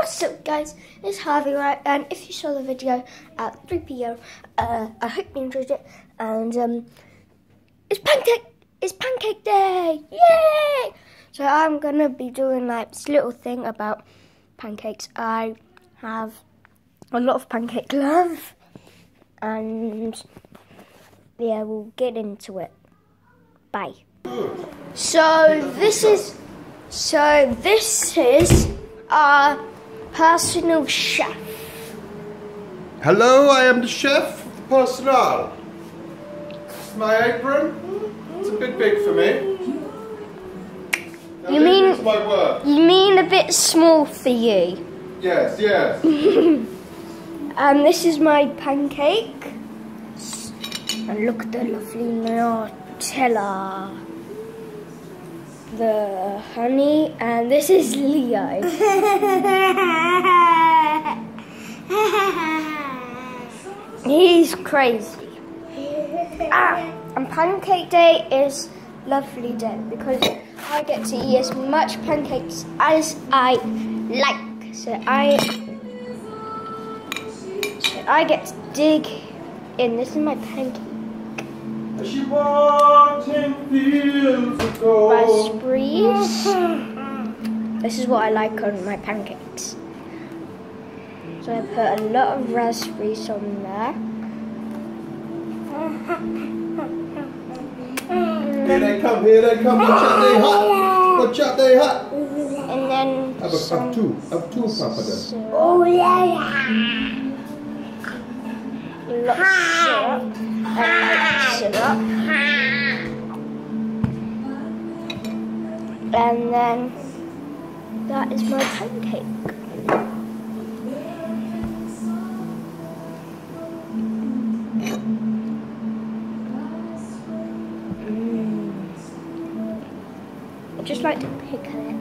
What's up guys, it's Harvey, right? And if you saw the video at 3 p.m, I hope you enjoyed it. And it's pancake day, yay! So I'm gonna be doing like this little thing about pancakes. I have a lot of pancake love, and yeah, we'll get into it. Bye. So this is our personal chef. Hello, I am the chef of the personnel. This is my apron. It's a bit big for me. Now, You mean this is my work. You mean a bit small for you? Yes, yes. And this is my pancake. And look at the lovely Nutella. The honey, and this is Leo. He's crazy. And pancake day is lovely day because I get to eat as much pancakes as I like. So I get to dig in. This is my pancake. She walked in fields of gold. Raspberries. This is what I like on my pancakes. So I put a lot of raspberries on there. Here they come, watch out they hot. And then Have two, Papa then. Oh yeah. Lots of syrup. I like syrup. And then that is my pancake. I just like to pick it.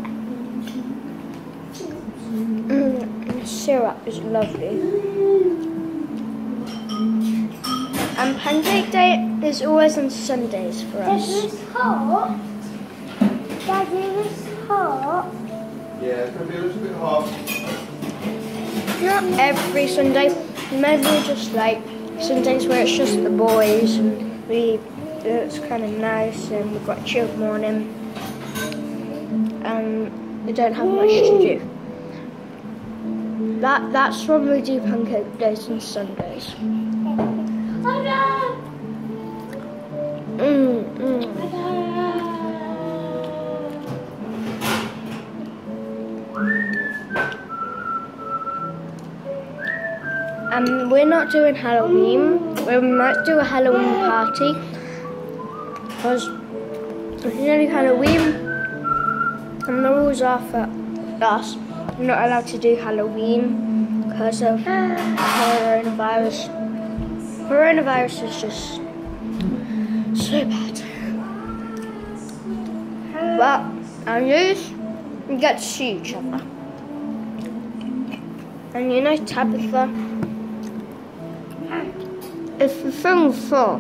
The syrup is lovely. And pancake day is always on Sundays for us. Is this hot? Daddy, is this hot? Yeah, it's going to be a little bit hot. Not every Sunday, maybe just like Sundays where it's just the boys and it's kind of nice and we've got a chilled morning and we don't have much to do. That's when we do pancake days on Sundays. Oh no! We're not doing Halloween. We might do a Halloween party because it's nearly Halloween and the rules are for us. We're not allowed to do Halloween because of coronavirus. Coronavirus is just so bad. But our news, we get to see each other. And you know Tabitha, it's the thing for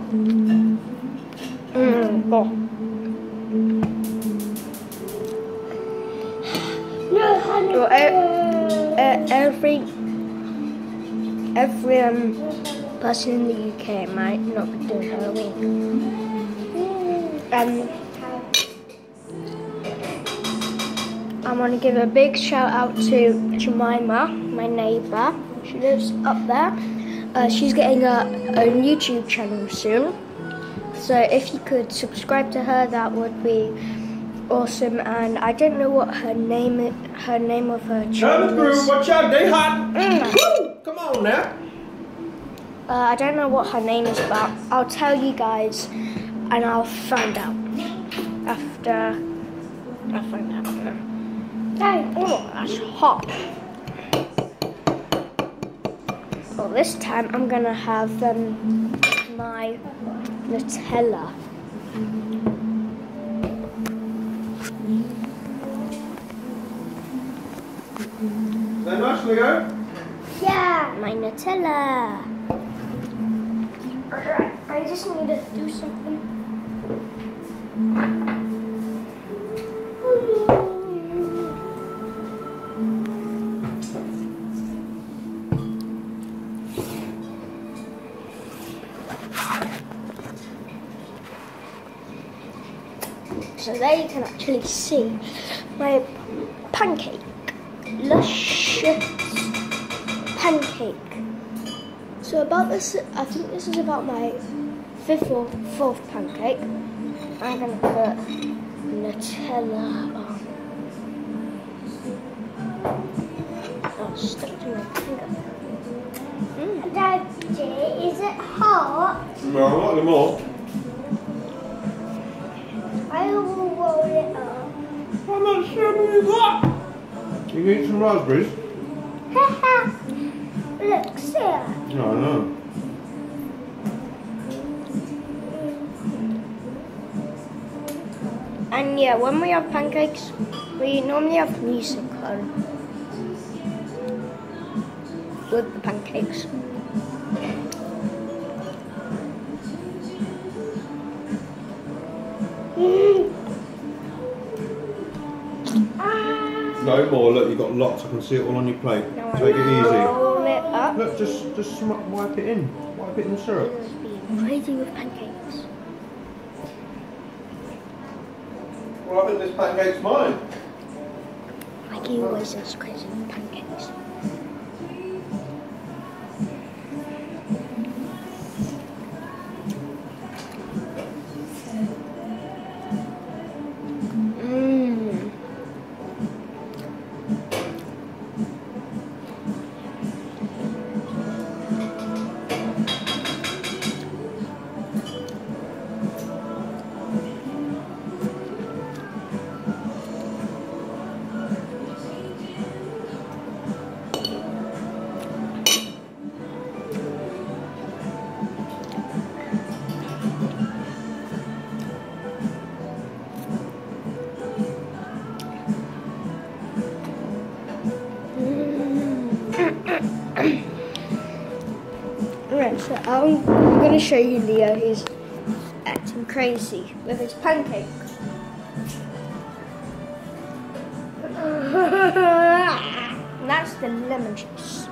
every person in the UK might not be doing Halloween. I want to give a big shout out to Jemima, my neighbour. She lives up there. She's getting a YouTube channel soon. So if you could subscribe to her, that would be awesome. And I don't know what her name of her channel is. Watch out, they hot. Woo! Come on now. I don't know what her name is, but I'll tell you guys and I'll find out after I find out. Oh, that's hot. Well, this time I'm gonna have my Nutella. Is that nice, Leo? Yeah, my Nutella. Alright, I just need to do something. so they can actually see my pancake. Luscious pancake. So about this, I think this is about my 5th or 4th pancake. I'm going to put Nutella on. Oh, stuck to my finger. Daddy, is it hot? No, not anymore. I will roll it up. How much sugar you got? You can eat some raspberries? Haha. Look, see it. No, I know. And yeah, when we have pancakes, we normally have music on with the pancakes. No more, look, you've got lots. I can see it all on your plate. Now Take it easy. roll it up. Look, just wipe it in. Wipe it in the syrup. It's being crazy with pancakes. Well, I think this pancake's mine. Like he always is crazy with pancakes. Right, so I'm going to show you Leo. He's acting crazy with his pancake. And that's the lemon juice.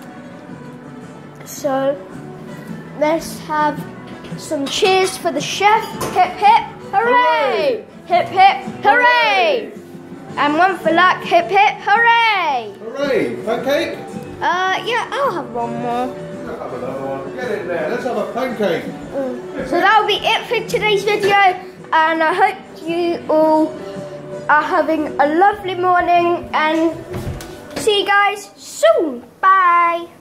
So let's have some cheers for the chef. Hip hip hooray! Hip hip hooray! And one for luck. Hip hip hooray! Hooray! Pancake? Yeah, I'll have one more. Let's have another one. Get in there. Let's have a pancake. So that will be it for today's video, and I hope you all are having a lovely morning, and see you guys soon. Bye.